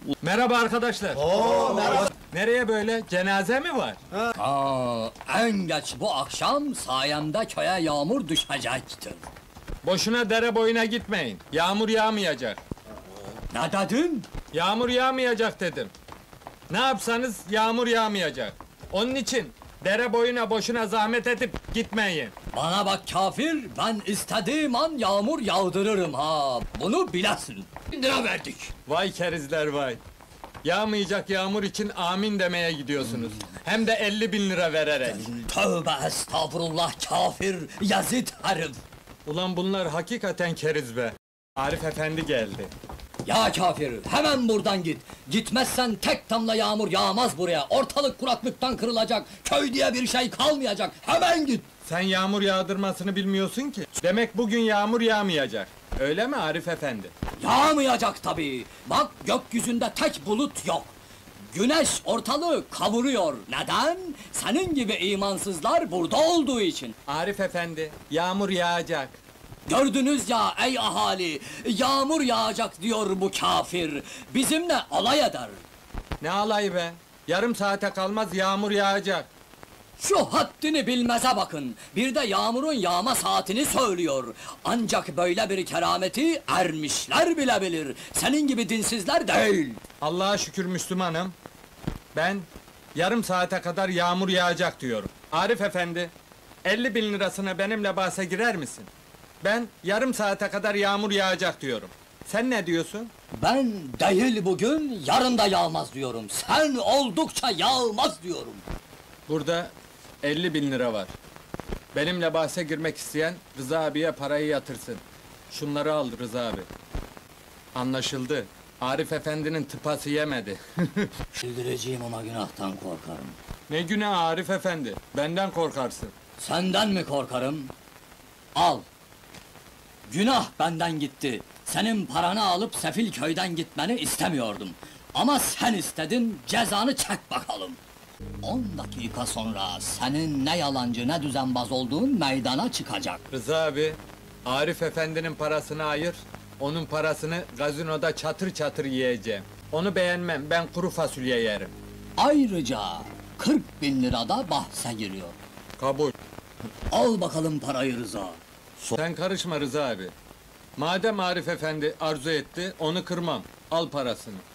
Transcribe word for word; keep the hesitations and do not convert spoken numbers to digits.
Merhaba arkadaşlar. Oo, merhaba. Nereye böyle? Cenaze mi var? Aa, en geç bu akşam sayemde köye yağmur düşecektir. Boşuna dere boyuna gitmeyin. Yağmur yağmayacak. Ne dedin? Yağmur yağmayacak dedim. Ne yapsanız yağmur yağmayacak. Onun için dere boyuna boşuna zahmet edip gitmeyin. Bana bak kafir, ben istediğim an yağmur yağdırırım ha. Bunu bilesin. Bin lira verdik. Vay kerizler vay. Yağmayacak yağmur için amin demeye gidiyorsunuz. Hem de elli bin lira vererek. Tövbe estağfurullah kafir, yazıt herif. Ulan bunlar hakikaten keriz be. Arif efendi geldi. Ya kafir, hemen buradan git. Gitmezsen tek damla yağmur yağmaz buraya. Ortalık kuraklıktan kırılacak. Köy diye bir şey kalmayacak. Hemen git. Sen yağmur yağdırmasını bilmiyorsun ki. Demek bugün yağmur yağmayacak. Öyle mi Arif efendi? Yağmayacak tabii. Bak gökyüzünde tek bulut yok. Güneş ortalığı kavuruyor. Neden? Senin gibi imansızlar burada olduğu için. Arif efendi, yağmur yağacak. Gördünüz ya ey ahali, yağmur yağacak diyor bu kafir. Bizimle alay eder. Ne alay be? Yarım saate kalmaz yağmur yağacak. Şu haddini bilmeze bakın. Bir de yağmurun yağma saatini söylüyor. Ancak böyle bir kerameti ermişler bile bilir. Senin gibi dinsizler değil. Allah'a şükür Müslümanım. Ben yarım saate kadar yağmur yağacak diyorum. Arif efendi, elli bin lirasına benimle bahse girer misin? Ben yarım saate kadar yağmur yağacak diyorum. Sen ne diyorsun? Ben değil bugün, yarın da yağmaz diyorum. Sen oldukça yağmaz diyorum. Burada elli bin lira var. Benimle bahse girmek isteyen Rıza abiye parayı yatırsın. Şunları al Rıza abi. Anlaşıldı. Arif efendinin tıpası yemedi. Bildireceğim ama günahtan korkarım. Ne günah Arif efendi? Benden korkarsın. Senden mi korkarım? Al. Günah benden gitti. Senin paranı alıp sefil köyden gitmeni istemiyordum. Ama sen istedin, cezanı çek bakalım. On dakika sonra senin ne yalancı ne düzenbaz olduğun meydana çıkacak. Rıza abi, Arif efendinin parasını ayır, onun parasını gazinoda çatır çatır yiyeceğim. Onu beğenmem, ben kuru fasulye yerim. Ayrıca kırk bin lira da bahse giriyor. Kabul. Al bakalım parayı Rıza. Sen karışma Rıza abi. Madem Arif efendi arzu etti, onu kırmam. Al parasını.